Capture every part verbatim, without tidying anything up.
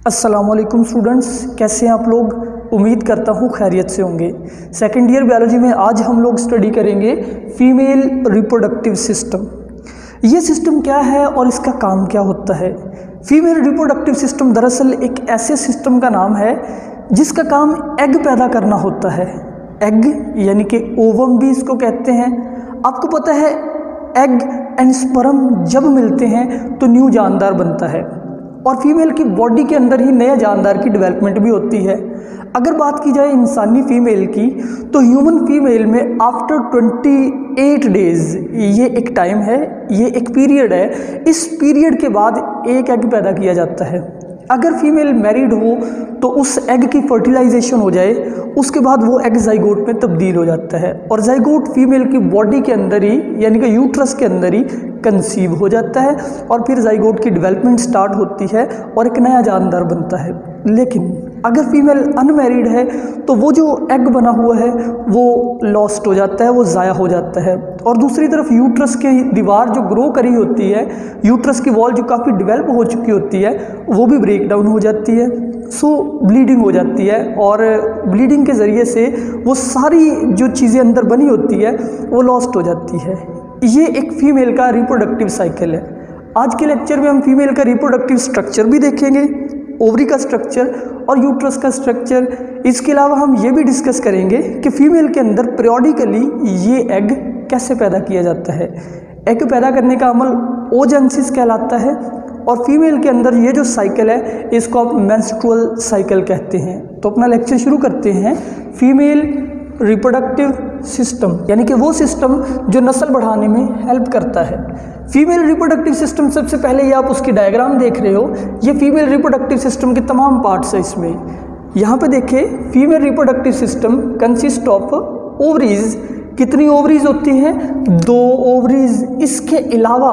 अस्सलाम वालेकुम स्टूडेंट्स, कैसे हैं आप लोग। उम्मीद करता हूँ खैरियत से होंगे। सेकेंड ईयर बायोलॉजी में आज हम लोग स्टडी करेंगे फीमेल रिप्रोडक्टिव सिस्टम। ये सिस्टम क्या है और इसका काम क्या होता है। फीमेल रिप्रोडक्टिव सिस्टम दरअसल एक ऐसे सिस्टम का नाम है जिसका काम एग पैदा करना होता है। एग यानी कि ओवम भी इसको कहते हैं। आपको पता है एग एंड स्पर्म जब मिलते हैं तो न्यू जानदार बनता है और फीमेल की बॉडी के अंदर ही नए जानदार की डेवलपमेंट भी होती है। अगर बात की जाए इंसानी फीमेल की तो ह्यूमन फीमेल में आफ्टर अट्ठाईस डेज ये एक टाइम है, ये एक पीरियड है। इस पीरियड के बाद एक एग पैदा किया जाता है। अगर फीमेल मैरिड हो तो उस एग की फर्टिलाइजेशन हो जाए, उसके बाद वो एग जाइगोट में तब्दील हो जाता है और जाइगोट फीमेल की बॉडी के अंदर ही यानी कि यूट्रस के अंदर ही कंसीव हो जाता है और फिर जाइगोट की डेवलपमेंट स्टार्ट होती है और एक नया जानदार बनता है। लेकिन अगर फीमेल अनमैरिड है तो वो जो एग बना हुआ है वो लॉस्ट हो जाता है, वो ज़ाया हो जाता है। और दूसरी तरफ यूट्रस की दीवार जो ग्रो करी होती है, यूट्रस की वॉल जो काफ़ी डेवलप हो चुकी होती है, वो भी ब्रेक डाउन हो जाती है। सो ब्लीडिंग हो जाती है और ब्लीडिंग के ज़रिए से वो सारी जो चीज़ें अंदर बनी होती है वो लॉस्ट हो जाती है। ये एक फीमेल का रिप्रोडक्टिव साइकिल है। आज के लेक्चर में हम फीमेल का रिप्रोडक्टिव स्ट्रक्चर भी देखेंगे, ओवरी का स्ट्रक्चर और यूट्रस का स्ट्रक्चर। इसके अलावा हम ये भी डिस्कस करेंगे कि फीमेल के अंदर पीरियोडिकली ये एग कैसे पैदा किया जाता है। एग पैदा करने का अमल ओजेनेसिस कहलाता है और फीमेल के अंदर ये जो साइकिल है इसको आप मेंस्ट्रुअल साइकिल कहते हैं। तो अपना लेक्चर शुरू करते हैं। फीमेल रिप्रोडक्टिव सिस्टम यानी कि वो सिस्टम जो नस्ल बढ़ाने में हेल्प करता है। फीमेल रिप्रोडक्टिव सिस्टम, सबसे पहले ये आप उसकी डायग्राम देख रहे हो, ये फीमेल रिप्रोडक्टिव सिस्टम के तमाम पार्ट्स है। इसमें यहाँ पे देखें, female reproductive system consist of ovaries. कितनी ओवरीज होती हैं? दो ओवरीज। इसके अलावा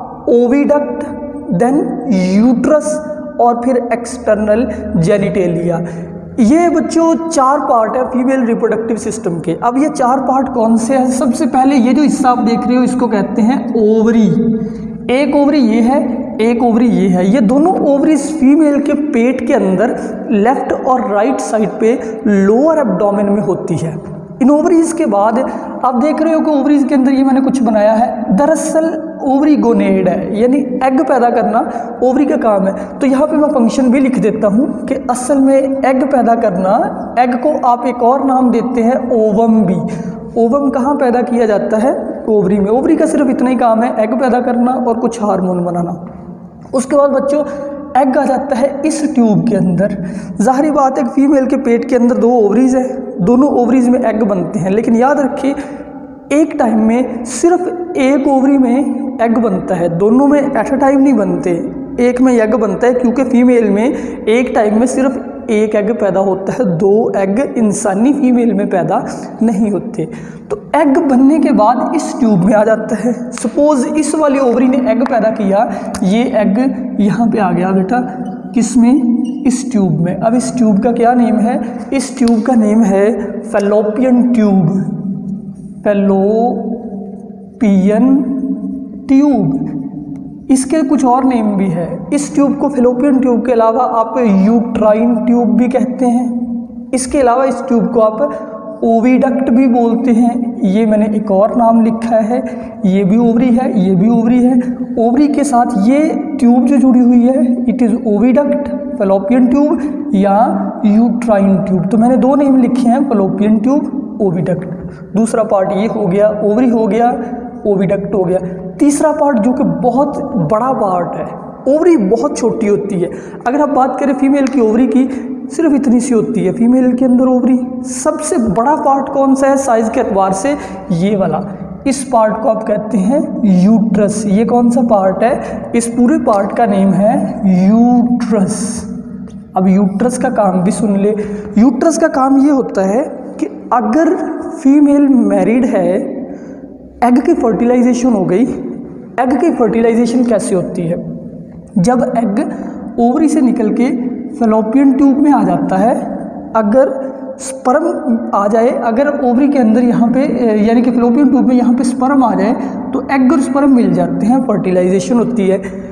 ओविडक्ट, देन यूट्रस और फिर एक्सटर्नल जेनिटेलिया। ये बच्चों चार पार्ट है फीमेल रिप्रोडक्टिव सिस्टम के। अब ये चार पार्ट कौन से हैं? सबसे पहले ये जो हिस्सा आप देख रहे हो इसको कहते हैं ओवरी। एक ओवरी ये है, एक ओवरी ये है। ये दोनों ओवरीज फीमेल के पेट के अंदर लेफ्ट और राइट साइड पे लोअर एब्डोमेन में होती है। इन ओवरीज के बाद आप देख रहे हो कि ओवरीज के अंदर ये मैंने कुछ बनाया है, दरअसल ओवरी गोनेड है, यानी एग पैदा करना ओवरी का काम है। तो यहाँ पे मैं फंक्शन भी लिख देता हूँ कि असल में एग पैदा करना, एग को आप एक और नाम देते हैं ओवम भी। ओवम कहाँ पैदा किया जाता है? ओवरी में। ओवरी का सिर्फ इतना ही काम है, एग पैदा करना और कुछ हार्मोन बनाना। उसके बाद बच्चों एग आ जाता है इस ट्यूब के अंदर। ज़ाहिरी बात है कि फीमेल के पेट के अंदर दो ओवरीज हैं, दोनों ओवरीज में एग बनते हैं। लेकिन याद रखिए एक टाइम में सिर्फ एक ओवरी में एग बनता है, दोनों में एट अ टाइम नहीं बनते। एक में एग बनता है क्योंकि फीमेल में एक टाइम में सिर्फ एक एग पैदा होता है, दो एग इंसानी फीमेल में पैदा नहीं होते। तो एग बनने के बाद इस ट्यूब में आ जाता है। सपोज इस वाली ओवरी ने एग पैदा किया, ये एग यहाँ पे आ गया बेटा, किसमें? इस ट्यूब में। अब इस ट्यूब का क्या नेम है? इस ट्यूब का नेम है फैलोपियन ट्यूब। Fallopian tube. इसके कुछ और नेम भी है। इस ट्यूब को फैलोपियन ट्यूब के अलावा आप यूट्राइन ट्यूब भी कहते हैं। इसके अलावा इस ट्यूब को आप ओविडक्ट भी बोलते हैं। ये मैंने एक और नाम लिखा है। ये भी ओवरी है, ये भी ओवरी है। ओवरी के साथ ये ट्यूब जो जुड़ी हुई है it is oviduct, fallopian tube या यूट्राइन ट्यूब। तो मैंने दो नेम लिखे हैं, फैलोपियन ट्यूब, ओविडक्ट। दूसरा पार्ट ये हो गया, ओवरी हो गया, ओविडक्ट हो गया। तीसरा पार्ट जो कि बहुत बड़ा पार्ट है, ओवरी बहुत छोटी होती है। अगर आप बात करें फीमेल की ओवरी की, सिर्फ इतनी सी होती है फीमेल के अंदर ओवरी। सबसे बड़ा पार्ट कौन सा है साइज के एतबार से? ये वाला। इस पार्ट को आप कहते हैं यूट्रस। ये कौन सा पार्ट है? इस पूरे पार्ट का नेम है यूट्रस। अब यूट्रस का काम भी सुन ले। यूट्रस का काम ये होता है कि अगर फीमेल मैरिड है, एग की फर्टिलाइजेशन हो गई। एग की फर्टिलाइजेशन कैसे होती है? जब एग ओवरी से निकल के फैलोपियन ट्यूब में आ जाता है, अगर स्पर्म आ जाए, अगर ओवरी के अंदर यहाँ पे यानी कि फैलोपियन ट्यूब में यहाँ पे स्पर्म आ जाए तो एग और स्पर्म मिल जाते हैं, फर्टिलाइजेशन होती है।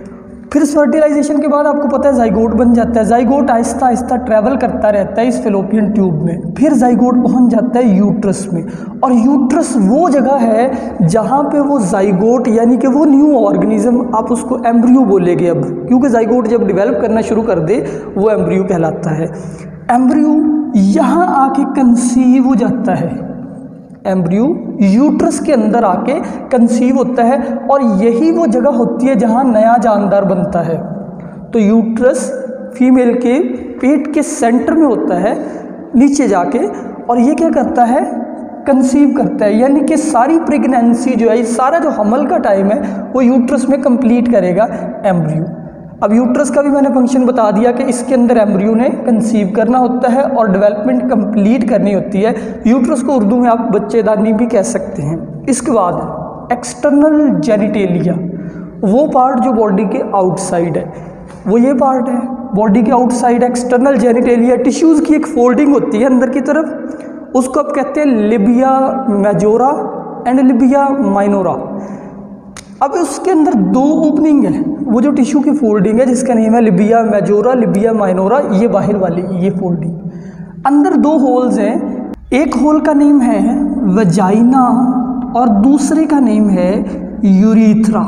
फिर फर्टिलाइजेशन के बाद आपको पता है जाइगोट बन जाता है। जाइगोट आहिस्ता आहिस्ता ट्रैवल करता रहता है इस फेलोपियन ट्यूब में, फिर जाइगोट पहुंच जाता है यूट्रस में, और यूट्रस वो जगह है जहां पे वो जाइगोट यानी कि वो न्यू ऑर्गेनिज्म, आप उसको एम्ब्रियो बोलेंगे अब, क्योंकि जाइगोट जब डेवलप करना शुरू कर दे वो एम्ब्रियो कहलाता है। एम्ब्रियो यहाँ आके कंसीव हो जाता है, एम्ब्रियो यूट्रस के अंदर आके कंसीव होता है, और यही वो जगह होती है जहाँ नया जानदार बनता है। तो यूट्रस फीमेल के पेट के सेंटर में होता है नीचे जाके, और ये क्या करता है, कंसीव करता है, यानी कि सारी प्रेगनेंसी जो है, सारा जो हमल का टाइम है वो यूट्रस में कंप्लीट करेगा एम्ब्रियो। अब यूट्रस का भी मैंने फंक्शन बता दिया कि इसके अंदर एम्ब्रियो ने कंसीव करना होता है और डेवलपमेंट कंप्लीट करनी होती है। यूट्रस को उर्दू में आप बच्चेदानी भी कह सकते हैं। इसके बाद एक्सटर्नल जेनिटेलिया, वो पार्ट जो बॉडी के आउटसाइड है, वो ये पार्ट है बॉडी के आउटसाइड। एक्सटर्नल जेनिटेलिया टिश्यूज़ की एक फोल्डिंग होती है अंदर की तरफ, उसको आप कहते हैं labia majora and labia minora. अब उसके अंदर दो ओपनिंग है, वो जो टिश्यू की फोल्डिंग है जिसका नेम है लिबिया मेजोरा, लिबिया माइनोरा, ये बाहर वाली ये फोल्डिंग। अंदर दो होल्स हैं, एक होल का नेम है वजाइना और दूसरे का नेम है यूरीथ्रा।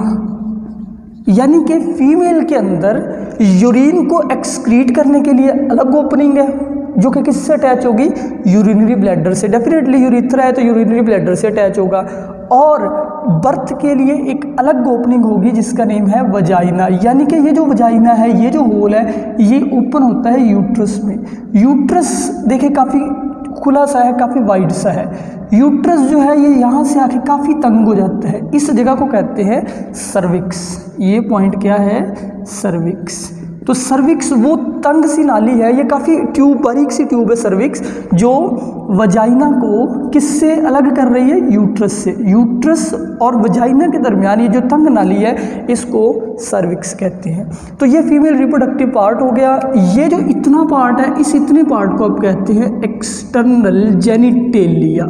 यानी कि फीमेल के अंदर यूरिन को एक्सक्रीट करने के लिए अलग ओपनिंग है, जो कि किससे अटैच होगी, यूरिनरी ब्लैडर से। डेफिनेटली यूरीथ्रा है तो यूरिनरी ब्लैडर से अटैच होगा। और बर्थ के लिए एक अलग ओपनिंग होगी जिसका नेम है वजाइना। यानी कि ये जो वजाइना है, ये जो होल है, ये ओपन होता है यूट्रस में। यूट्रस देखिए काफ़ी खुला सा है, काफ़ी वाइड सा है। यूट्रस जो है ये यहाँ से आके काफ़ी तंग हो जाता है, इस जगह को कहते हैं सर्विक्स। ये पॉइंट क्या है, सर्विक्स। तो सर्विक्स वो तंग सी नाली है, ये काफ़ी ट्यूब, बारीक सी ट्यूब है सर्विक्स, जो वजाइना को किससे अलग कर रही है, यूट्रस से। यूट्रस और वजाइना के दरमियान ये जो तंग नाली है, इसको सर्विक्स कहते हैं। तो ये फीमेल रिप्रोडक्टिव पार्ट हो गया। ये जो इतना पार्ट है, इस इतने पार्ट को आप कहते हैं external genitalia.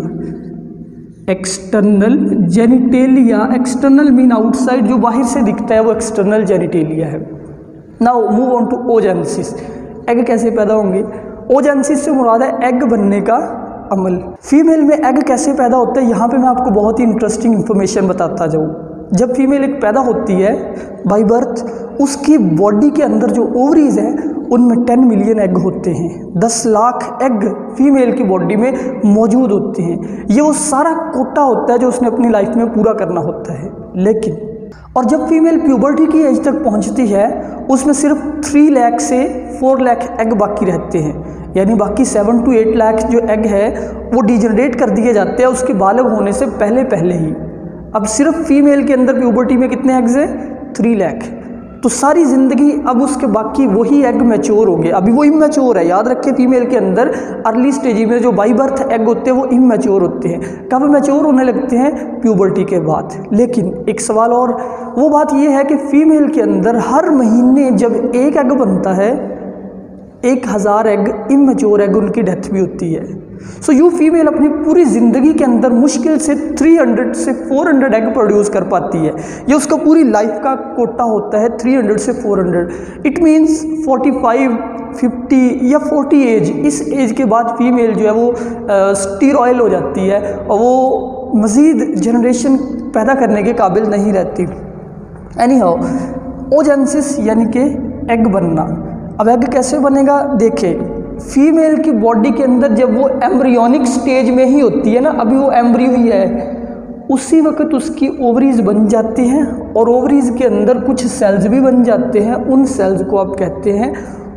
External genitalia, external mean outside, जो बाहर से दिखता है वो एक्सटर्नल जेनिटेलिया है। Now move on to oogenesis. Egg कैसे पैदा होंगे, ओजेनेसिस से मुराद है एग बनने का अमल। फीमेल में एग कैसे पैदा होता है, यहाँ पे मैं आपको बहुत ही इंटरेस्टिंग इन्फॉर्मेशन बताता जाऊँ। जब फीमेल एक पैदा होती है बाय बर्थ, उसकी बॉडी के अंदर जो ओवरीज हैं उनमें टेन मिलियन एग होते हैं। दस लाख एग फीमेल की बॉडी में मौजूद होते हैं। ये वो सारा कोटा होता है जो उसने अपनी लाइफ में पूरा करना होता है। लेकिन और जब फीमेल प्यूबर्टी की एज तक पहुंचती है, उसमें सिर्फ थ्री लाख से फोर लाख एग बाकी रहते हैं। यानी बाकी सेवन टू एट लाख जो एग है वो डिजनरेट कर दिए जाते हैं उसके बालग होने से पहले पहले ही। अब सिर्फ फीमेल के अंदर प्यूबर्टी में कितने एग्स हैं, थ्री लाख। तो सारी ज़िंदगी अब उसके बाकी वही एग मैच्योर होंगे। अभी वो इमैच्योर है, याद रखें फीमेल के अंदर अर्ली स्टेज में जो बाई बर्थ एग होते हैं वो इमैच्योर होते हैं। कब मैच्योर होने लगते हैं, प्यूबर्टी के बाद। लेकिन एक सवाल और, वो बात ये है कि फीमेल के अंदर हर महीने जब एक एग बनता है, एक हज़ार एग इमैच्योर एग उनकी डेथ भी होती है। सो यू फीमेल अपनी पूरी ज़िंदगी के अंदर मुश्किल से तीन सौ से चार सौ एग प्रोड्यूस कर पाती है। ये उसका पूरी लाइफ का कोटा होता है, तीन सौ से चार सौ। इट मीन्स पैंतालीस, पचास या चालीस एज, इस एज के बाद फीमेल जो है वो स्टीरॉयल हो जाती है और वो मज़ीद जनरेशन पैदा करने के काबिल नहीं रहती। एनी हाउ, ओजेनेसिस यानी कि एग बनना। अब एग कैसे बनेगा, देखें फीमेल की बॉडी के अंदर जब वो एम्ब्रियोनिक स्टेज में ही होती है ना, अभी वो एम्ब्रियो ही है, उसी वक्त उसकी ओवरीज बन जाती हैं और ओवरीज के अंदर कुछ सेल्स भी बन जाते हैं। उन सेल्स को आप कहते हैं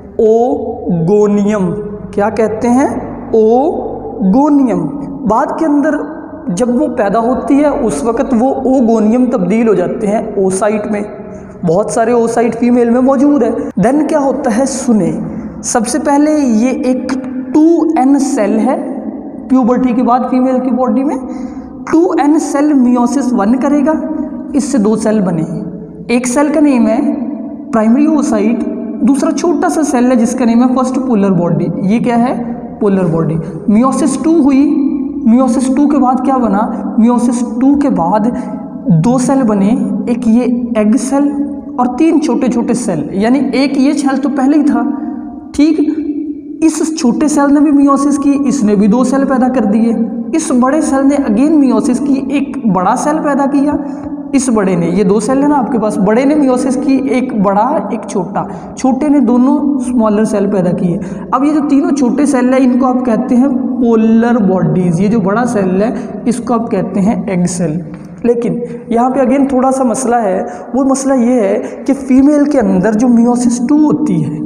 ओगोनियम। क्या कहते हैं, ओगोनियम। बाद के अंदर जब वो पैदा होती है उस वक्त वो ओगोनियम तब्दील हो जाते हैं ओसाइट में। बहुत सारे ओसाइट फीमेल में मौजूद है। देन क्या होता है, सुने, सबसे पहले ये एक टू एन सेल है प्यूबर्टी के बाद फीमेल की बॉडी में। Two N cell meiosis one करेगा, इससे दो सेल बने। एक सेल का नेम है प्राइमरी ओसाइट, दूसरा छोटा सा सेल है जिसका नेम है फर्स्ट पोलर बॉडी। ये क्या है, पोलर बॉडी। मियोसिस टू हुई, मियोसिस टू के बाद क्या बना, मियोसिस टू के बाद दो सेल बने, एक ये एग सेल और तीन छोटे छोटे सेल, यानी एक ये सेल तो पहले ही था, ठीक, इस छोटे सेल ने भी मियोसिस की, इसने भी दो सेल पैदा कर दिए, इस बड़े सेल ने अगेन मियोसिस की, एक बड़ा सेल पैदा किया, इस बड़े ने, ये दो सेल है ना आपके पास, बड़े ने मियोसिस की, एक बड़ा एक छोटा, छोटे ने दोनों स्मॉलर सेल पैदा किए। अब ये जो तीनों छोटे सेल है इनको आप कहते हैं पोलर बॉडीज, ये जो बड़ा सेल है इसको आप कहते हैं एग सेल। लेकिन यहाँ पे अगेन थोड़ा सा मसला है, वो मसला ये है कि फीमेल के अंदर जो मियोसिस टू होती है,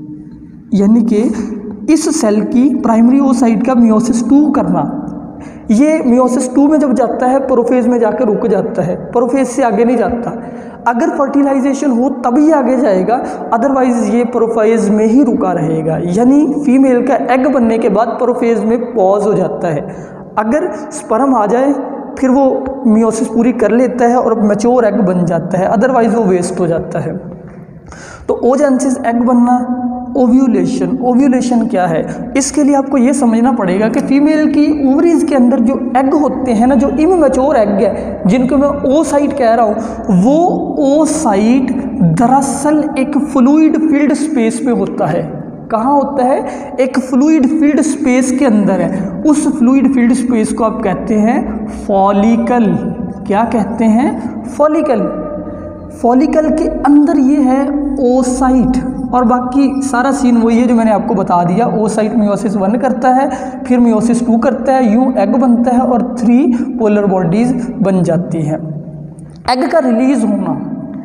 यानी कि इस सेल की प्राइमरी ओसाइट का मियोसिस टू करना, ये मियोसिस टू में जब जाता है प्रोफेज में जाकर रुक जाता है, प्रोफेज से आगे नहीं जाता। अगर फर्टिलाइजेशन हो तभी आगे जाएगा, अदरवाइज ये प्रोफेज में ही रुका रहेगा, यानी फीमेल का एग बनने के बाद प्रोफेज में पॉज हो जाता है। अगर स्पर्म आ जाए फिर वो मियोसिस पूरी कर लेता है और मैच्योर एग बन जाता है, अदरवाइज वो वेस्ट हो जाता है। तो ओजेनेसिस एग बनना, ओव्यूलेशन, ओव्यूलेशन क्या है, इसके लिए आपको ये समझना पड़ेगा कि फीमेल की ओवरीज के अंदर जो एग होते हैं ना, जो इमैच्योर एग है जिनको मैं ओ साइट कह रहा हूँ, वो ओ साइट दरअसल एक फ्लूइड फील्ड स्पेस में होता है। कहाँ होता है? एक फ्लूइड फील्ड स्पेस के अंदर है। उस फ्लूइड फील्ड स्पेस को आप कहते हैं फॉलिकल। क्या कहते हैं? फॉलिकल। फॉलिकल के अंदर ये है ओसाइट, और बाकी सारा सीन वही है जो मैंने आपको बता दिया। ओसाइट मियोसिस वन करता है, फिर मियोसिस टू करता है, यूं एग बनता है और थ्री पोलर बॉडीज बन जाती हैं। एग का रिलीज होना,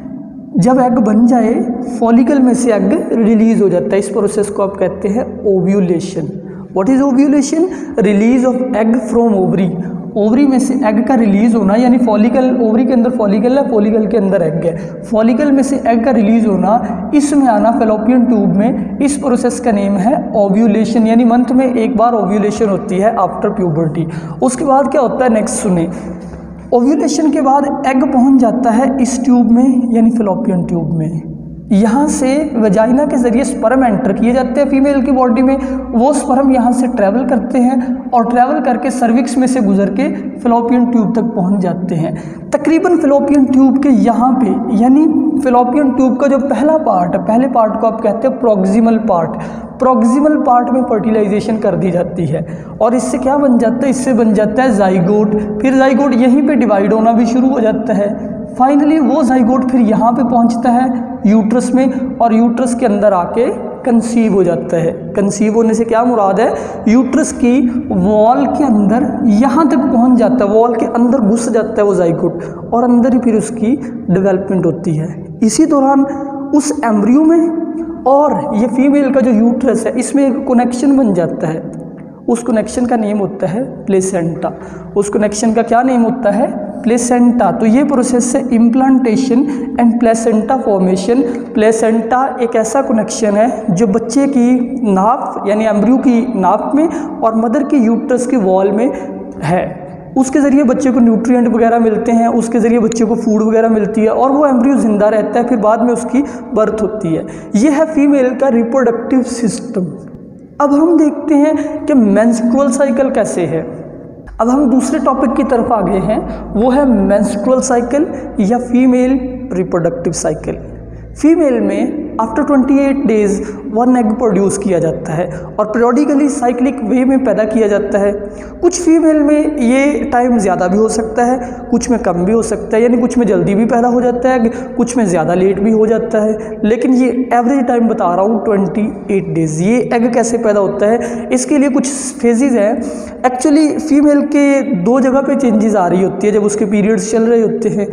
जब एग बन जाए फॉलिकल में से एग रिलीज हो जाता है, इस प्रोसेस को आप कहते हैं ovulation. What is ovulation? Release of egg from ovary. Ovary में से एग का रिलीज होना, यानी फॉलिकल, ओवरी के अंदर फॉलिकल है, फॉलिकल के अंदर एग है, फॉलिकल में से एग का रिलीज होना, इसमें आना फेलोपियन ट्यूब में, इस प्रोसेस का नेम है ओव्यूलेशन। यानी मंथ में एक बार ओव्यूलेशन होती है आफ्टर प्यूबर्टी। उसके बाद क्या होता है नेक्स्ट सुने। ओव्यूलेशन के बाद एग पहुंच जाता है इस ट्यूब में, यानी फेलोपियन ट्यूब में। यहाँ से वजाइना के ज़रिए स्पर्म एंटर किए जाते हैं फीमेल की बॉडी में। वो स्पर्म यहाँ से ट्रैवल करते हैं और ट्रैवल करके सर्विक्स में से गुजर के फेलोपियन ट्यूब तक पहुँच जाते हैं। तकरीबन फेलोपियन ट्यूब के यहाँ पे, यानी फेलोपियन ट्यूब का जो पहला पार्ट है, पहले पार्ट को आप कहते हैं प्रोक्सिमल पार्ट। प्रोक्सिमल पार्ट में फर्टिलाइजेशन कर दी जाती है और इससे क्या बन जाता है? इससे बन जाता है जाइगोट। फिर जाइगोट यहीं पे डिवाइड होना भी शुरू हो जाता है। फाइनली वो जाइगोट फिर यहाँ पे पहुँचता है यूट्रस में, और यूट्रस के अंदर आके कंसीव हो जाता है। कंसीव होने से क्या मुराद है? यूट्रस की वॉल के अंदर यहाँ तक पहुँच जाता है, वॉल के अंदर घुस जाता है वो जाइगोट, और अंदर ही फिर उसकी डेवलपमेंट होती है। इसी दौरान उस एम्ब्रियो में और ये फीमेल का जो यूट्रस है, इसमें एक कनेक्शन बन जाता है। उस कनेक्शन का नेम होता है प्लेसेंटा। उस कनेक्शन का क्या नेम होता है? प्लेसेंटा। तो ये प्रोसेस है implantation and placenta formation. Placenta एक ऐसा कनेक्शन है जो बच्चे की नाप, यानी एम्ब्रियो की नाप में और मदर की यूट्रस के वॉल में है। उसके ज़रिए बच्चे को न्यूट्रिएंट वगैरह मिलते हैं, उसके ज़रिए बच्चे को फूड वगैरह मिलती है और वो एम्ब्रियो ज़िंदा रहता है, फिर बाद में उसकी बर्थ होती है। ये है फीमेल का रिप्रोडक्टिव सिस्टम। अब हम देखते हैं कि मेंस्ट्रुअल साइकिल कैसे है। अब हम दूसरे टॉपिक की तरफ आ गए हैं, वो है मेंस्ट्रुअल साइकिल या फीमेल रिप्रोडक्टिव साइकिल। फीमेल में आफ्टर अट्ठाईस डेज वन एग प्रोड्यूस किया जाता है और पीरियडिकली साइक्लिक वे में पैदा किया जाता है। कुछ फीमेल में ये टाइम ज़्यादा भी हो सकता है, कुछ में कम भी हो सकता है, यानी कुछ में जल्दी भी पैदा हो जाता है, कुछ में ज़्यादा लेट भी हो जाता है, लेकिन ये एवरेज टाइम बता रहा हूँ अट्ठाईस डेज़। ये एग कैसे पैदा होता है, इसके लिए कुछ फेजेज़ हैं। एक्चुअली फीमेल के दो जगह पे चेंजेस आ रही होती है जब उसके पीरियड्स चल रहे होते हैं,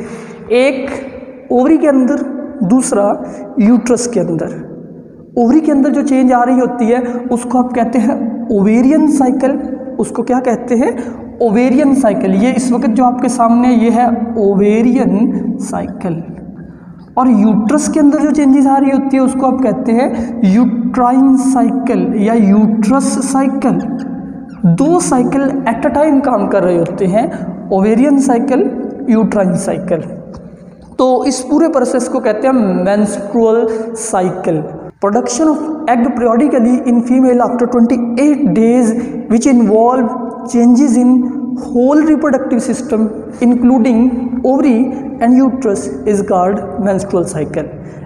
एक ओवरी के अंदर, दूसरा यूट्रस के अंदर। ओवरी के अंदर जो चेंज आ रही होती है उसको आप कहते हैं ओवेरियन साइकिल। उसको क्या कहते हैं? Ovarian cycle. ये इस वक्त जो आपके सामने ये है ओवेरियन साइकिल। और यूट्रस के अंदर जो चेंजेस आ रही होती है उसको आप कहते हैं यूट्राइन साइकिल या यूट्रस साइकिल। दो साइकिल एट अ टाइम काम कर रहे होते हैं, ओवेरियन साइकिल, यूट्राइन साइकिल। तो इस पूरे प्रोसेस को कहते हैं menstrual cycle. Production of egg periodically in female after अट्ठाईस days which involve changes in whole reproductive system including ovary and uterus is called menstrual cycle.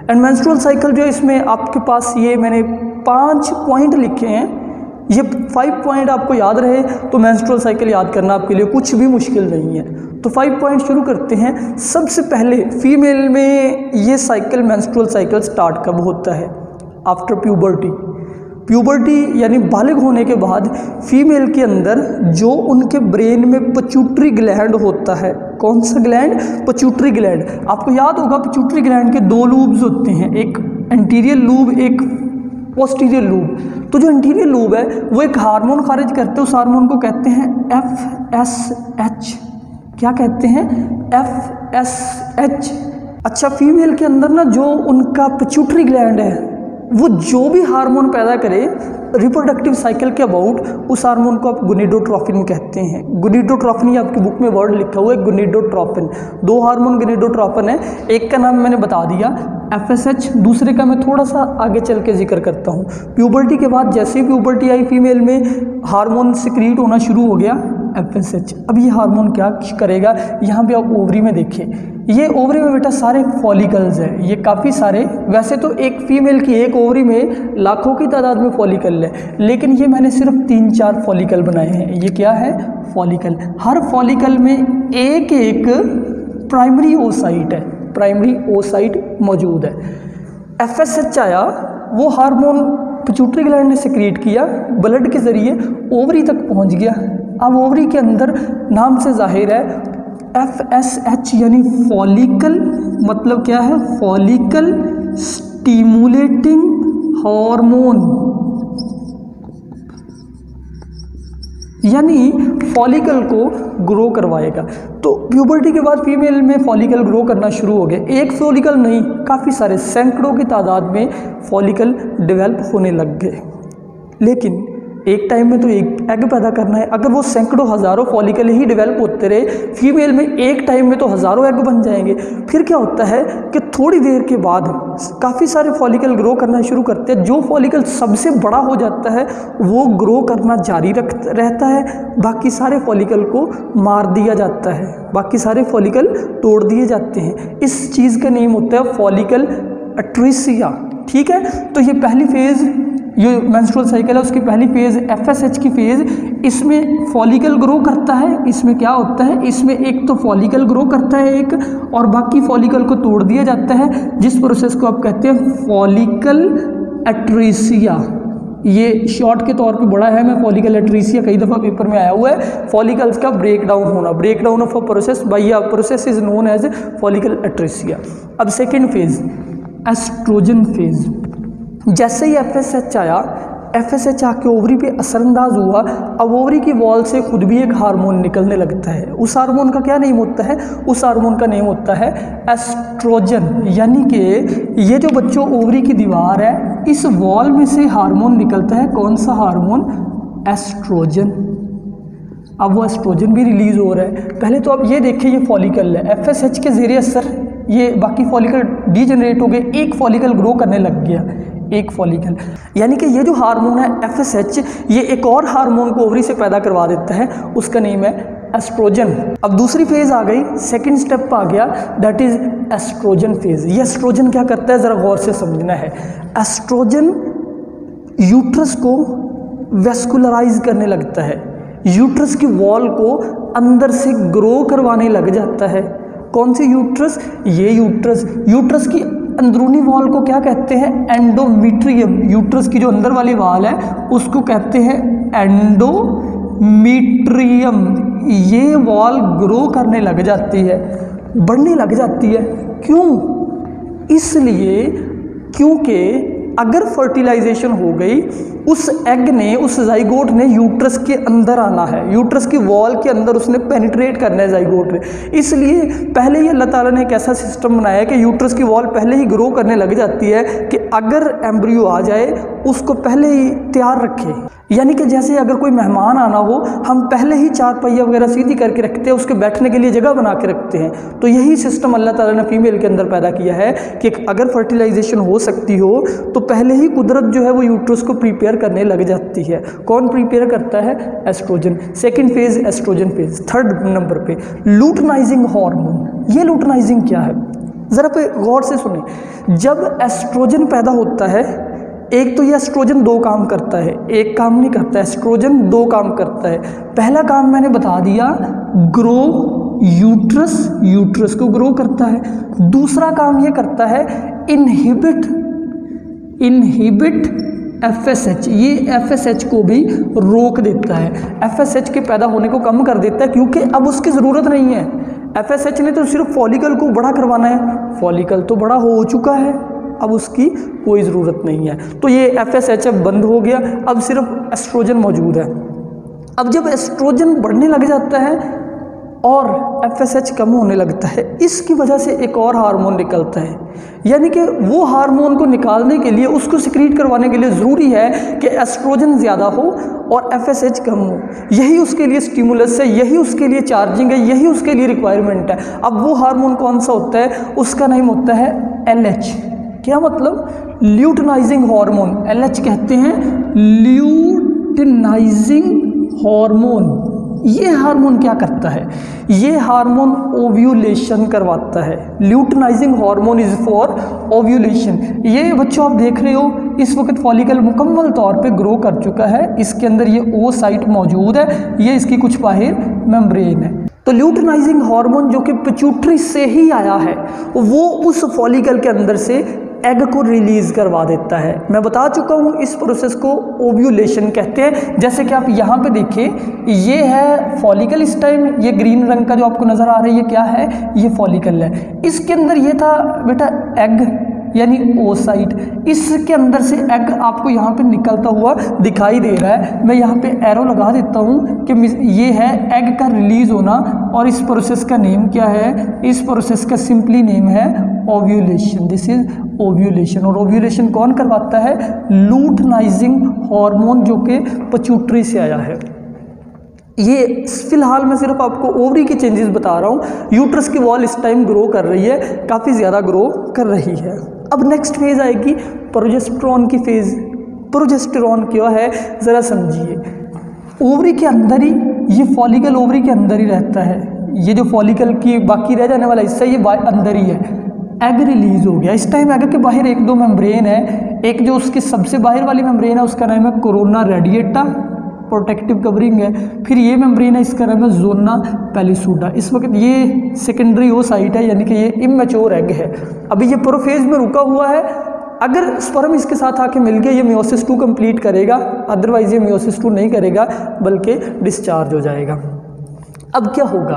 And menstrual cycle जो है, इसमें आपके पास ये मैंने पांच पॉइंट लिखे हैं, ये फाइव पॉइंट आपको याद रहे तो मेंस्ट्रुअल साइकिल याद करना आपके लिए कुछ भी मुश्किल नहीं है। तो फाइव पॉइंट शुरू करते हैं। सबसे पहले फीमेल में ये साइकिल मेंस्ट्रुअल साइकिल स्टार्ट कब होता है? After puberty. प्यूबर्टी यानी बालिग होने के बाद फीमेल के अंदर जो उनके ब्रेन में पिट्यूटरी ग्लैंड होता है, कौन सा ग्लैंड? Pituitary gland. आपको याद होगा पिट्यूटरी ग्लैंड के दो लूब्स होते हैं, एक एंटीरियर लूब, एक पोस्टीरियर लूब। तो जो एंटीरियर लूब है वो एक हार्मोन खारिज करते हैं, उस हार्मोन को कहते हैं एफ एस एच। क्या कहते हैं? F S H. अच्छा, फीमेल के अंदर ना जो उनका पिट्यूटरी ग्लैंड है वो जो भी हार्मोन पैदा करे रिप्रोडक्टिव साइकिल के अबाउट, उस हार्मोन को आप गोनिडोट्रोफिन कहते हैं। गोनिडोट्रोफिन, ये आपकी बुक में वर्ड लिखा हुआ है गोनिडोट्रोफिन। दो हार्मोन गोनिडोट्रोफिन है, एक का नाम मैंने बता दिया एफ एस एच, दूसरे का मैं थोड़ा सा आगे चल के जिक्र करता हूँ। प्यूबर्टी के बाद जैसे ही प्यूबर्टी आई फीमेल में हार्मोन सिक्रीट होना शुरू हो गया एफ एस एच। अब ये हार्मोन क्या करेगा? यहाँ पे आप ओवरी में देखें, ये ओवरी में बेटा सारे फॉलिकल्स हैं, ये काफ़ी सारे। वैसे तो एक फीमेल की एक ओवरी में लाखों की तादाद में फॉलिकल है, लेकिन ये मैंने सिर्फ तीन चार फॉलिकल बनाए हैं। ये क्या है? फॉलिकल। हर फॉलिकल में एक एक प्राइमरी ओसाइट है, प्राइमरी ओसाइट मौजूद है। एफ एस एच आया, वो हार्मोन पिट्यूटरी ग्लैंड ने सिक्रीट किया, ब्लड के ज़रिए ओवरी तक पहुंच गया। अब ओवरी के अंदर नाम से जाहिर है एफ एस एच यानी फॉलिकल, मतलब क्या है? फॉलिकल स्टिमुलेटिंग हार्मोन, यानी फॉलिकल को ग्रो करवाएगा। तो प्यूबर्टी के बाद फीमेल में फॉलिकल ग्रो करना शुरू हो गए। एक फॉलिकल नहीं, काफ़ी सारे सैकड़ों की तादाद में फॉलिकल डेवलप होने लग गए। लेकिन एक टाइम में तो एक एग पैदा करना है, अगर वो सैकड़ों हज़ारों फॉलिकल ही डेवलप होते रहे फीमेल में, एक टाइम में तो हज़ारों एग बन जाएंगे। फिर क्या होता है कि थोड़ी देर के बाद काफ़ी सारे फॉलिकल ग्रो करना शुरू करते हैं। जो फॉलिकल सबसे बड़ा हो जाता है वो ग्रो करना जारी रख रहता है, बाकी सारे फॉलिकल को मार दिया जाता है, बाकी सारे फॉलिकल तोड़ दिए जाते हैं। इस चीज़ का नेम होता है फॉलिकल एट्रीसिया। ठीक है, तो ये पहली फेज़, ये मेंस्ट्रुअल साइकिल है, उसकी पहली फेज़ एफ एस एच की फेज़। इसमें फॉलिकल ग्रो करता है, इसमें क्या होता है? इसमें एक तो फॉलिकल ग्रो करता है एक, और बाकी फॉलिकल को तोड़ दिया जाता है, जिस प्रोसेस को आप कहते हैं फॉलिकल एट्रीसिया। ये शॉर्ट के तौर पे बड़ा है, मैं फॉलिकल एट्रीसिया कई दफ़ा पेपर में आया हुआ है। फॉलिकल्स का ब्रेक डाउन होना, break down of a process by a process is known as follicle atresia. अब सेकेंड फेज़ एस्ट्रोजन फेज़। जैसे ही एफ एस एच आया, एफ एस एच आके ओवरी पे असरअंदाज हुआ। अब ओवरी की वॉल से खुद भी एक हार्मोन निकलने लगता है। उस हार्मोन का क्या नेम होता है? उस हार्मोन का नेम होता है एस्ट्रोजन। यानी कि ये जो बच्चों ओवरी की दीवार है, इस वॉल में से हार्मोन निकलता है। कौन सा हार्मोन? एस्ट्रोजन। अब वो एस्ट्रोजन भी रिलीज हो रहा है। पहले तो आप ये देखिए, ये फॉलिकल है, एफ एस एच के ज़रिए असर ये बाकी फॉलिकल डीजनरेट हो गए, एक फॉलिकल ग्रो करने लग गया, एक फॉलिकल। यानी कि ये जो हार्मोन है एफ एस एच, ये एक और हार्मोन को ओवरी से पैदा करवा देता है, उसका नेम है एस्ट्रोजन। अब दूसरी फेज आ गई, सेकंड स्टेप आ गया, दैट इज एस्ट्रोजन फेज। ये एस्ट्रोजन क्या करता है ज़रा गौर से समझना है। एस्ट्रोजन यूट्रस को वेस्कुलराइज करने लगता है, यूट्रस की वॉल को अंदर से ग्रो करवाने लग जाता है। कौन सी यूट्रस? ये यूट्रस। यूट्रस की अंदरूनी वॉल को क्या कहते हैं? एंडोमीट्रियम। यूट्रस की जो अंदर वाली वॉल है उसको कहते हैं एंडोमीट्रियम। ये वॉल ग्रो करने लग जाती है, बढ़ने लग जाती है। क्यों? इसलिए क्योंकि अगर फर्टिलाइजेशन हो गई, उस एग ने, उस जाइगोट ने यूट्रस के अंदर आना है, यूट्रस की वॉल के अंदर उसने पेनिट्रेट करना है जाइगोट ने। इसलिए पहले ही अल्लाह ताला ने एक ऐसा सिस्टम बनाया है कि यूट्रस की वॉल पहले ही ग्रो करने लग जाती है कि अगर एम्ब्रियो आ जाए उसको पहले ही तैयार रखे। यानी कि जैसे अगर कोई मेहमान आना हो, हम पहले ही चार पहिया वगैरह सीधी करके रखते हैं, उसके बैठने के लिए जगह बना के रखते हैं। तो यही सिस्टम अल्लाह ताला ने फीमेल के अंदर पैदा किया है कि अगर फर्टिलाइजेशन हो सकती हो तो पहले ही कुदरत जो है वो यूट्रस को प्रिपेयर करने लग जाती है। कौन प्रिपेयर करता है? Estrogen. Second phase estrogen phase. Third number पे लूटनाइजिंग हार्मोन। ये लूटनाइजिंग क्या है? ज़रा पे गौर से सुने, जब एस्ट्रोजन पैदा होता है, एक तो ये एस्ट्रोजन दो काम करता है, एक काम नहीं करता, एस्ट्रोजन दो काम करता है। पहला काम मैंने बता दिया, ग्रो यूट्रस, यूट्रस को ग्रो करता है। दूसरा काम ये करता है, inhibit inhibit F S H, ये एफ एस एच को भी रोक देता है, एफ एस एच के पैदा होने को कम कर देता है, क्योंकि अब उसकी ज़रूरत नहीं है। एफ एस एच ने तो सिर्फ फॉलिकल को बड़ा करवाना है, फॉलिकल तो बड़ा हो चुका है, अब उसकी कोई ज़रूरत नहीं है। तो ये एफ एस एच अब बंद हो गया, अब सिर्फ एस्ट्रोजन मौजूद है। अब जब एस्ट्रोजन बढ़ने लग जाता है और एफ एस एच कम होने लगता है, इसकी वजह से एक और हार्मोन निकलता है, यानी कि वो हार्मोन को निकालने के लिए, उसको सिक्रीट करवाने के लिए ज़रूरी है कि एस्ट्रोजन ज़्यादा हो और एफ एस एच कम हो। यही उसके लिए स्टिमुलस है, यही उसके लिए चार्जिंग है, यही उसके लिए रिक्वायरमेंट है। अब वो हार्मोन कौन सा होता है? उसका नाम होता है एल एच। क्या मतलब? ल्यूटिनाइजिंग हार्मोन, एल एच कहते हैं ल्यूटिनाइजिंग हार्मोन। ये हार्मोन क्या करता है? ये हार्मोन ओव्यूलेशन करवाता है। Luteinizing hormone is for ovulation. ये बच्चों आप देख रहे हो, इस वक्त फॉलिकल मुकम्मल तौर पे ग्रो कर चुका है, इसके अंदर ये ओसाइट मौजूद है, ये इसकी कुछ बाहर मेम्ब्रेन है। तो ल्यूटिनाइजिंग हार्मोन जो कि पिट्यूटरी से ही आया है, वो उस फॉलिकल के अंदर से एग को रिलीज करवा देता है। मैं बता चुका हूँ, इस प्रोसेस को ओव्यूलेशन कहते हैं। जैसे कि आप यहाँ पे देखिए, ये है फॉलिकल इस टाइम, ये ग्रीन रंग का जो आपको नज़र आ रहा है, ये क्या है? ये फॉलिकल है। इसके अंदर ये था बेटा एग, यानी ओसाइट। इसके अंदर से एग आपको यहाँ पे निकलता हुआ दिखाई दे रहा है। मैं यहाँ पे एरो लगा देता हूँ कि ये है एग का रिलीज होना, और इस प्रोसेस का नेम क्या है? इस प्रोसेस का सिंपली नेम है ओव्यूलेशन। This is ovulation. और ओव्यूलेशन कौन करवाता है? लूटिनाइजिंग हार्मोन, जो कि पिट्यूटरी से आया है। ये फिलहाल मैं सिर्फ आपको ओवरी की चेंजेस बता रहा हूँ। यूट्रस की वॉल इस टाइम ग्रो कर रही है, काफ़ी ज़्यादा ग्रो कर रही है। अब नेक्स्ट फेज़ आएगी प्रोजेस्टेरॉन की फेज़। प्रोजेस्टेरॉन क्या है ज़रा समझिए। ओवरी के अंदर ही, ये फॉलिकल ओवरी के अंदर ही रहता है, ये जो फॉलिकल की बाकी रह जाने वाला हिस्सा ये अंदर ही है। एग रिलीज हो गया, इस टाइम एग के बाहर एक दो मेम्ब्रेन है। एक जो उसकी सबसे बाहर वाली मेम्ब्रेन है उसका नाम है कोरोना रेडिएटा, प्रोटेक्टिव कवरिंग है। फिर ये मेम्ब्रेन है, इसका नाम है जोना पेलिसुडा। इस वक्त ये सेकेंडरी वो साइट है, यानी कि ये इमेच्योर एग है, अभी ये प्रोफेज में रुका हुआ है। अगर स्पर्म इसके साथ आके मिल गया, ये मियोसिस टू कंप्लीट करेगा, अदरवाइज ये मियोसिस टू नहीं करेगा, बल्कि डिस्चार्ज हो जाएगा। अब क्या होगा?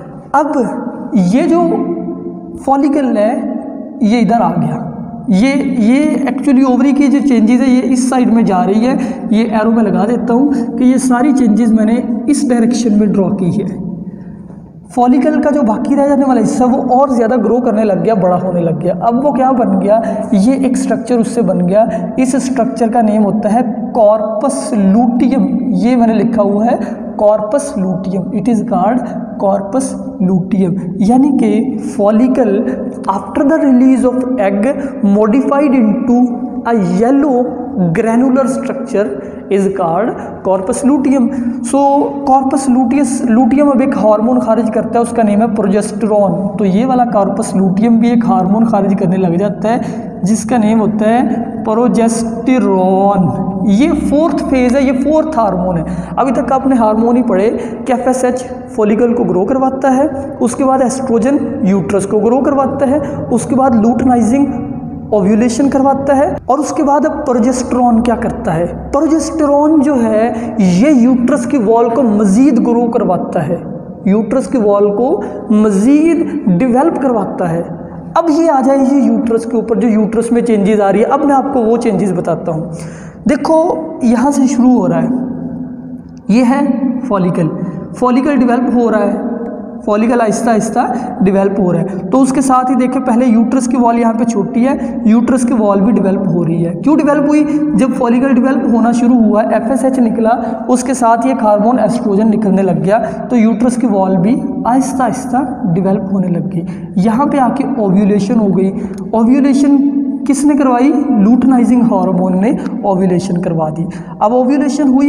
अब ये जो फॉलिकल है ये इधर आ गया, ये ये एक्चुअली ओवरी की जो चेंजेस है ये इस साइड में जा रही है। ये एरो में लगा देता हूँ कि ये सारी चेंजेस मैंने इस डायरेक्शन में ड्रॉ की है। फॉलिकल का जो बाकी रह जाने वाला हिस्सा वो और ज़्यादा ग्रो करने लग गया, बड़ा होने लग गया। अब वो क्या बन गया? ये एक स्ट्रक्चर उससे बन गया। इस स्ट्रक्चर का नेम होता है कॉर्पस लूटियम। ये मैंने लिखा हुआ है corpus luteum, it is called corpus luteum. यानी कि follicle after the release of egg modified into a yellow granular structure is called corpus luteum. So corpus luteus luteum अब एक हार्मोन खारिज करता है, उसका नेम है प्रोजेस्टेरॉन। तो ये वाला कॉर्पस लूटियम भी एक हार्मोन खारिज करने लग जाता है, जिसका नेम होता है प्रोजेस्टेरॉन। ये फोर्थ फेज है, ये फोर्थ हार्मोन है। अभी तक आपने हार्मोन ही पढ़े कि एफ एस एच फॉलिकल को ग्रो करवाता है, उसके बाद एस्ट्रोजन यूट्रस को ग्रो करवाता है, उसके बाद लूटिनाइजिंग ओव्यूलेशन करवाता है, और उसके बाद अब प्रोजेस्टेरॉन क्या करता है? प्रोजेस्टेरॉन जो है ये यूट्रस की वॉल को मज़ीद ग्रो करवाता है, यूट्रस की वॉल को मज़ीद डिवेल्प करवाता है। अब ये आ जाएगी यूट्रस के ऊपर, जो यूट्रस में चेंजेस आ रही है। अब मैं आपको वो चेंजेस बताता हूँ। देखो यहाँ से शुरू हो रहा है, ये है फॉलिकल, फॉलिकल डिवेल्प हो रहा है, फॉलिकल आहिस्ता आहिस्ता डिवेल्प हो रहा है। तो उसके साथ ही देखिए पहले यूट्रस की वॉल यहाँ पे छोटी है, यूट्रस की वॉल भी डिवेल्प हो रही है। क्यों डिवेल्प हुई? जब फॉलिकल डिवेल्प होना शुरू हुआ, एफ एस एच निकला, उसके साथ ही एक हार्मोन एस्ट्रोजन निकलने लग गया, तो यूट्रस की वॉल भी आहिस्ता आहिस्ता डिवेल्प होने लग गई। यहाँ पे आके ओव्यूलेशन हो गई। ओव्यूलेशन किसने करवाई? लूटिनाइजिंग हार्मोन ने ओव्यूलेशन करवा दी। अब ओव्यूलेशन हुई,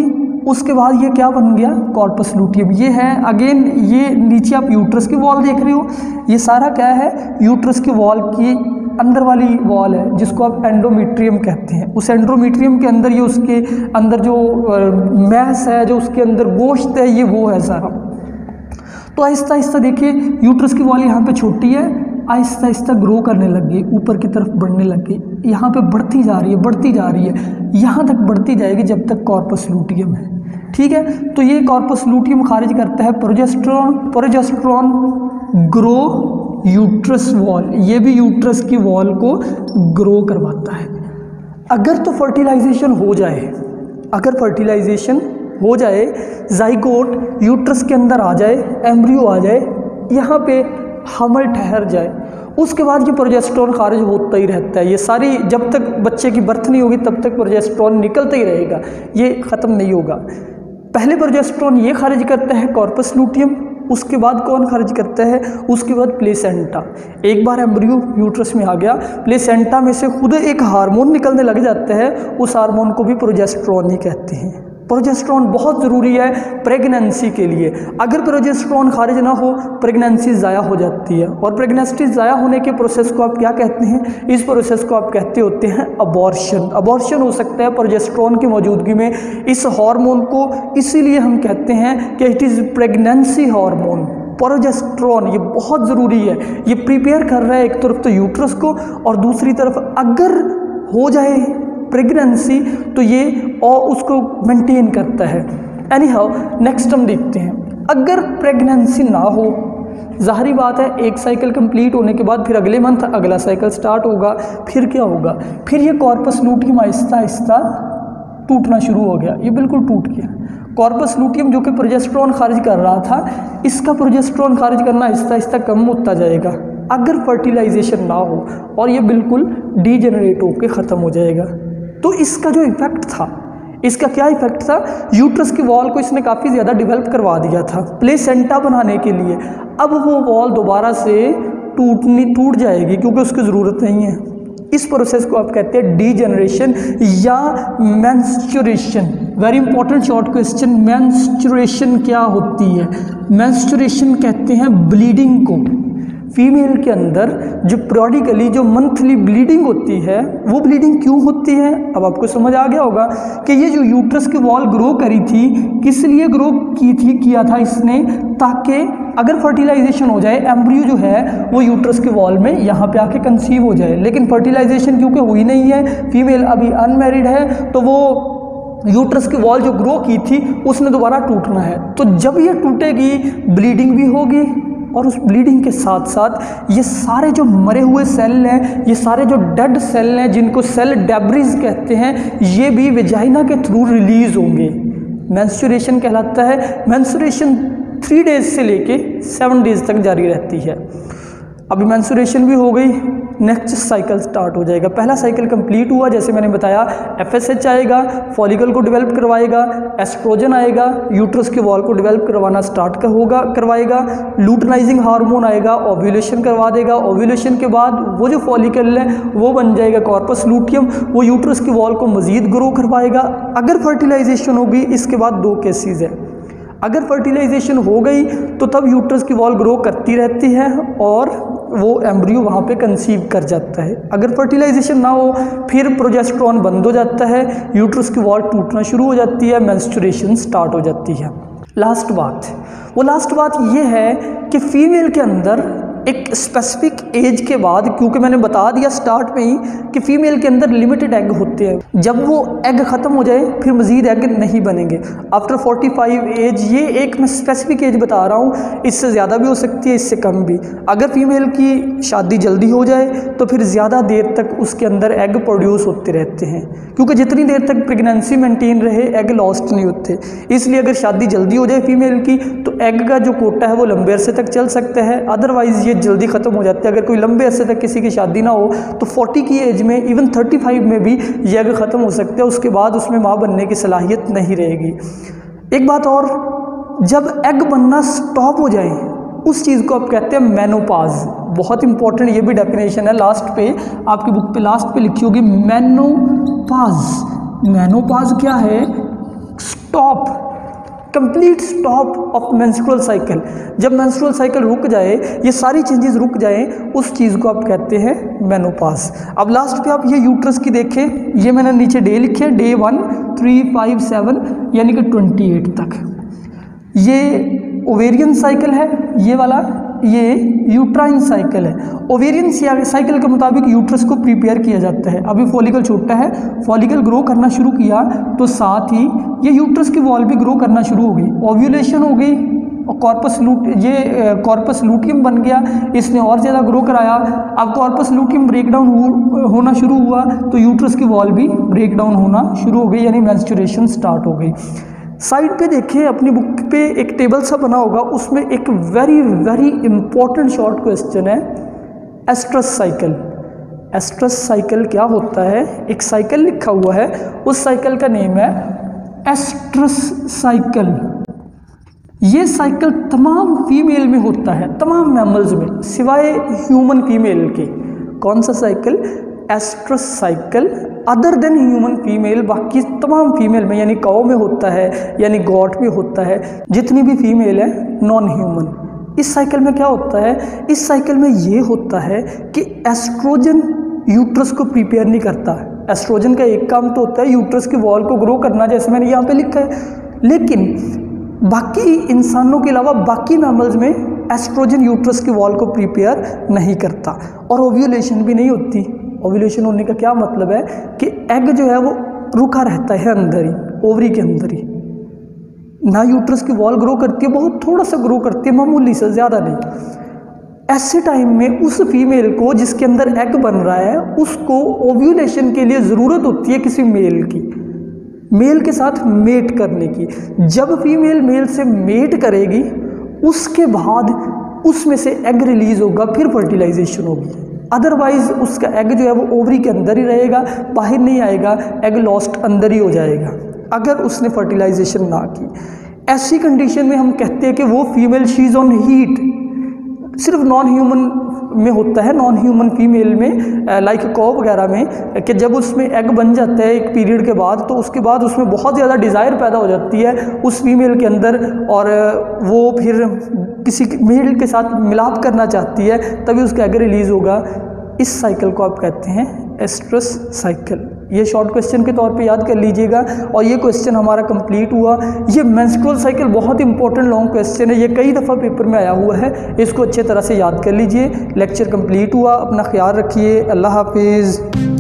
उसके बाद ये क्या बन गया, कॉर्पस लूटियम। ये है अगेन, ये नीचे आप यूट्रस की वॉल देख रहे हो, ये सारा क्या है, यूट्रस की वॉल की अंदर वाली वॉल है जिसको आप एंडोमेट्रियम कहते हैं। उस एंडोमेट्रियम के अंदर ये उसके अंदर जो मैस है, जो उसके अंदर गोश्त है, ये वो है सारा। तो आहिस्ता आहिस्ता देखिए यूट्रस की वॉल यहाँ पे छोटी है, आहिस्ता आहिस्ता ग्रो करने लग गई, ऊपर की तरफ बढ़ने लग गई, यहाँ पे बढ़ती जा रही है बढ़ती जा रही है, यहाँ तक बढ़ती जाएगी जब तक कॉर्पस लूटियम है। ठीक है, तो ये कॉर्पस लूटियम खारिज करता है progesterone. Progesterone grow uterus wall, ये भी यूट्रस की वॉल को ग्रो करवाता है। अगर तो फर्टिलाइजेशन हो जाए, अगर फर्टिलाइजेशन हो जाए, जाइगोट यूट्रस के अंदर आ जाए, एम्ब्रियो आ जाए, यहाँ पे हमल ठहर जाए, उसके बाद ये प्रोजेस्टेरॉन खारिज होता ही रहता है। ये सारी, जब तक बच्चे की बर्थ नहीं होगी तब तक प्रोजेस्टेरॉन निकलता ही रहेगा, ये ख़त्म नहीं होगा। पहले प्रोजेस्टेरॉन ये खारिज करता है कॉर्पस लूटियम, उसके बाद कौन खारिज करता है, उसके बाद प्लेसेंटा। एक बार एम्ब्रियो यूट्रस में आ गया, प्लेसेंटा में से खुद एक हार्मोन निकलने लग जाता है, उस हार्मोन को भी प्रोजेस्टेरॉन ही कहते हैं। प्रोजेस्टेरॉन बहुत ज़रूरी है प्रेगनेंसी के लिए। अगर प्रोजेस्टेरॉन खारिज ना हो, प्रेगनेंसी ज़ाया हो जाती है, और प्रेगनेंसी ज़ाया होने के प्रोसेस को आप क्या कहते हैं, इस प्रोसेस को आप कहते होते हैं अबॉर्शन। अबॉर्शन हो सकता है प्रोजेस्टेरॉन की मौजूदगी में। इस हार्मोन को इसीलिए हम कहते हैं कि it is pregnancy hormone. Progesterone ये बहुत ज़रूरी है, ये प्रिपेयर कर रहा है एक तरफ तो यूट्रस को, और दूसरी तरफ अगर हो जाए प्रेगनेंसी तो ये और उसको मेंटेन करता है। एनी हाउ नेक्स्ट हम देखते हैं, अगर प्रेगनेंसी ना हो, ज़ाहिरी बात है एक साइकिल कंप्लीट होने के बाद फिर अगले मंथ अगला साइकिल स्टार्ट होगा, फिर क्या होगा, फिर ये कॉर्पस लूटियम आहिस्ता आहिस्ता टूटना शुरू हो गया, ये बिल्कुल टूट गया। कॉर्पस लूटियम जो कि प्रोजेस्टेरॉन खारिज कर रहा था, इसका प्रोजेस्टेरॉन खारिज करना आहिस्ता आहिस्ता कम होता जाएगा अगर फर्टिलाइजेशन ना हो, और ये बिल्कुल डीजेनरेट होकर ख़त्म हो जाएगा। तो इसका जो इफेक्ट था, इसका क्या इफेक्ट था, यूट्रस की वॉल को इसने काफ़ी ज़्यादा डेवलप करवा दिया था प्लेसेंटा बनाने के लिए। अब वो वॉल दोबारा से टूटनी टूट जाएगी क्योंकि उसकी ज़रूरत नहीं है। इस प्रोसेस को आप कहते हैं डीजेनरेशन या menstruation. Very important short question, menstruation क्या होती है? मेंस्ट्रुएशन कहते हैं ब्लीडिंग को। फीमेल के अंदर जो पीरियडिकली जो मंथली ब्लीडिंग होती है, वो ब्लीडिंग क्यों होती है? अब आपको समझ आ गया होगा कि ये जो यूट्रस की वॉल ग्रो करी थी, किस लिए ग्रो की थी किया था इसने, ताकि अगर फर्टिलाइजेशन हो जाए, एम्ब्रियो जो है वो यूट्रस के वॉल में यहाँ पे आके कंसीव हो जाए। लेकिन फर्टिलाइजेशन क्योंकि हुई नहीं है, फीमेल अभी अनमैरिड है, तो वो यूट्रस की वॉल जो ग्रो की थी उसने दोबारा टूटना है। तो जब ये टूटेगी ब्लीडिंग भी होगी, और उस ब्लीडिंग के साथ साथ ये सारे जो मरे हुए सेल हैं, ये सारे जो डेड सेल हैं जिनको सेल डेब्रिज कहते हैं, ये भी वेजाइना के थ्रू रिलीज होंगे। मेंस्ट्रुएशन कहलाता है। मेंस्ट्रुएशन थ्री डेज से लेके सेवन डेज तक जारी रहती है। अभी मेंस्ट्रुएशन भी हो गई, नेक्स्ट साइकिल स्टार्ट हो जाएगा। पहला साइकिल कंप्लीट हुआ, जैसे मैंने बताया एफएसएच आएगा, फॉलिकल को डेवलप करवाएगा, एस्ट्रोजन आएगा, यूट्रस के वॉल को डेवलप करवाना स्टार्ट का होगा करवाएगा, लूटनाइजिंग हार्मोन आएगा, ओव्यूलेशन करवा देगा। ओव्यूलेशन के बाद वो जो फॉलिकल है वो बन जाएगा कॉर्पस लूटियम, वो यूट्रस की वॉल को मज़ीद ग्रो करवाएगा। अगर फर्टिलाइजेशन होगी, इसके बाद दो केसेस है। अगर फर्टिलाइजेशन हो गई तो तब यूट्रस की वॉल ग्रो करती रहती है और वो एम्ब्रियो वहाँ पे कंसीव कर जाता है। अगर फर्टिलाइजेशन ना हो फिर प्रोजेस्टेरॉन बंद हो जाता है, यूट्रस की वॉल टूटना शुरू हो जाती है, मेंस्ट्रुएशन स्टार्ट हो जाती है। लास्ट बात, वो लास्ट बात ये है कि फीमेल के अंदर एक स्पेसिफिक एज के बाद, क्योंकि मैंने बता दिया स्टार्ट में ही कि फीमेल के अंदर लिमिटेड एग होते हैं, जब वो एग ख़त्म हो जाए फिर मज़ीद एग नहीं बनेंगे। आफ्टर फोर्टी फाइव एज, ये एक मैं स्पेसिफिक एज बता रहा हूँ, इससे ज़्यादा भी हो सकती है, इससे कम भी। अगर फीमेल की शादी जल्दी हो जाए तो फिर ज़्यादा देर तक उसके अंदर एग प्रोड्यूस होते रहते हैं, क्योंकि जितनी देर तक प्रेगनेंसी मेंटेन रहे एग लॉस्ट नहीं होते। इसलिए अगर शादी जल्दी हो जाए फीमेल की तो एग का जो कोटा है वो लंबे अरसे तक चल सकता है, अदरवाइज़ ये जल्दी ख़त्म हो जाते हैं। अगर कोई लंबे अरसे तक किसी की शादी ना हो तो फोर्टी की एज में, इवन थर्टी फाइव में भी ये एग ख़त्म हो सकते हैं, उसके बाद उसमें माँ बनने की सलाहियत नहीं रहेगी। एक बात और, जब एग बनना स्टॉप हो जाए उस चीज़ को आप कहते हैं मेनोपाज। बहुत इंपॉर्टेंट ये भी डेफिनेशन है, लास्ट पे आपकी बुक पे लास्ट पे लिखी होगी मेनोपाज। मेनोपाज क्या है? Stop, complete stop of menstrual cycle. जब मेंस्ट्रुअल साइकिल रुक जाए, ये सारी चेंजेस रुक जाएं, उस चीज़ को आप कहते हैं मेनोपाज। अब लास्ट पे आप ये यूट्रस की देखें, ये मैंने नीचे डे लिखे, day one three five seven यानी कि ट्वेंटी एट तक। ये ओवेरियन साइकिल है, ये वाला ये यूट्राइन साइकिल है। ओवेरियन साइकिल के मुताबिक यूट्रस को प्रिपेयर किया जाता है। अभी फॉलिकल छोटा है, फॉलिकल ग्रो करना शुरू किया तो साथ ही ये यूट्रस की वॉल भी ग्रो करना शुरू हो गई, ओव्यूलेशन हो गई और कॉर्पस लूट ये कॉर्पस लूटियम बन गया, इसने और ज़्यादा ग्रो कराया। अब कॉर्पस लूटियम ब्रेक डाउन हो, होना शुरू हुआ तो यूट्रस की वॉल भी ब्रेक डाउन होना शुरू हो गई, यानी मेंस्ट्रुएशन स्टार्ट हो गई। साइड पे देखिए अपनी बुक पे एक टेबल सा बना होगा, उसमें एक very very important short question है, एस्ट्रस साइकिल। एस्ट्रस साइकिल क्या होता है? एक साइकिल लिखा हुआ है, उस साइकिल का नेम है एस्ट्रस साइकिल। ये साइकिल तमाम फीमेल में होता है, तमाम मैमल्स में सिवाय ह्यूमन फीमेल के। कौन सा cycle? Estrus cycle. Other than human female, बाकी तमाम फीमेल में, यानी काऊ में होता है, यानी गॉट में होता है, जितनी भी फीमेल है नॉन ह्यूमन। इस साइकिल में क्या होता है? इस साइकिल में ये होता है कि एस्ट्रोजन यूट्रस को प्रिपेयर नहीं करता। एस्ट्रोजन का एक काम तो होता है यूट्रस की वॉल को ग्रो करना, जैसे मैंने यहाँ पे लिखा है, लेकिन बाकी इंसानों के अलावा बाकी मैमल्स में एस्ट्रोजन यूट्रस की वॉल को प्रिपेयर नहीं करता और ओव्यूलेशन भी नहीं होती। ओव्यूलेशन होने का क्या मतलब है कि एग जो है वो रुका रहता है अंदर ही, ओवरी के अंदर ही, ना यूट्रस की वॉल ग्रो करती है, बहुत थोड़ा सा ग्रो करती है, मामूली से, ज़्यादा नहीं। ऐसे टाइम में उस फीमेल को जिसके अंदर एग बन रहा है, उसको ओव्यूलेशन के लिए ज़रूरत होती है किसी मेल की, मेल के साथ मेट करने की। जब फीमेल मेल से मेट करेगी उसके बाद उसमें से एग रिलीज होगा, फिर फर्टिलाइजेशन होगी। अदरवाइज उसका एग जो है वो ओवरी के अंदर ही रहेगा, बाहर नहीं आएगा, एग लॉस्ट अंदर ही हो जाएगा अगर उसने फर्टिलाइजेशन ना की। ऐसी कंडीशन में हम कहते हैं कि वो female she is on heat. सिर्फ नॉन ह्यूमन में होता है, नॉन ह्यूमन फीमेल में लाइक कॉ वगैरह में, कि जब उसमें एग बन जाता है एक पीरियड के बाद, तो उसके बाद उसमें बहुत ज़्यादा डिज़ायर पैदा हो जाती है उस फीमेल के अंदर, और वो फिर किसी मेल के साथ मिलाप करना चाहती है, तभी उसका एग रिलीज़ होगा। इस साइकिल को आप कहते हैं एस्ट्रस साइकिल। ये शॉर्ट क्वेश्चन के तौर पे याद कर लीजिएगा, और ये क्वेश्चन हमारा कंप्लीट हुआ। ये मेंस्ट्रुअल साइकिल बहुत इंपॉर्टेंट लॉन्ग क्वेश्चन है, ये कई दफ़ा पेपर में आया हुआ है, इसको अच्छे तरह से याद कर लीजिए। लेक्चर कंप्लीट हुआ, अपना ख्याल रखिए, अल्लाह हाफिज़।